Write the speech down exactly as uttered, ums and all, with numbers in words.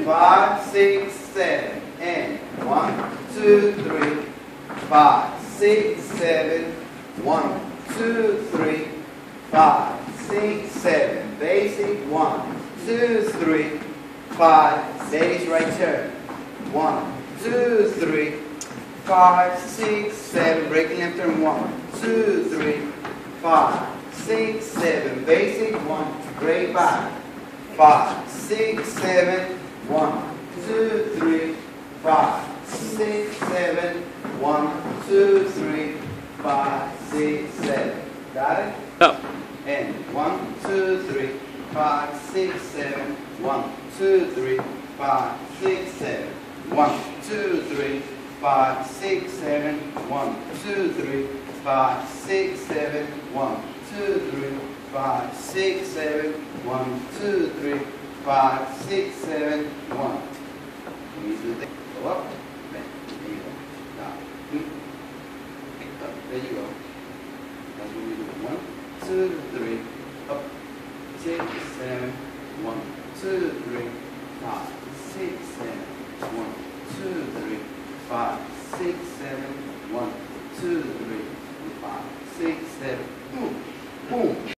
five, six, seven, and one, two, three, five, six, seven, one, two, three, five, six, seven, basic, one, two, three, five, ladies right turn, one, two, three, five, six, seven, breaking left turn, one, two, three, five, six, seven, basic, one, break back, five, six, seven, one, two, three, five, six, seven, one, two, three, five, six, seven. Got it? Up. And one, two, three, five, six, seven, one, two, three, five, six, seven, one, two, three, five, six, seven, one, two, three, five, six, seven, one, two, three, five, six, seven, one, two, three, five, six, seven, one. When you do that, go up, bend. There you go. Down. Pick up. There you go. That's what we do. One, two, three, up, six, seven, one, two, three, five, six, seven, one, two, three, five, six, seven, one, two, three, five, six, seven. Boom, boom.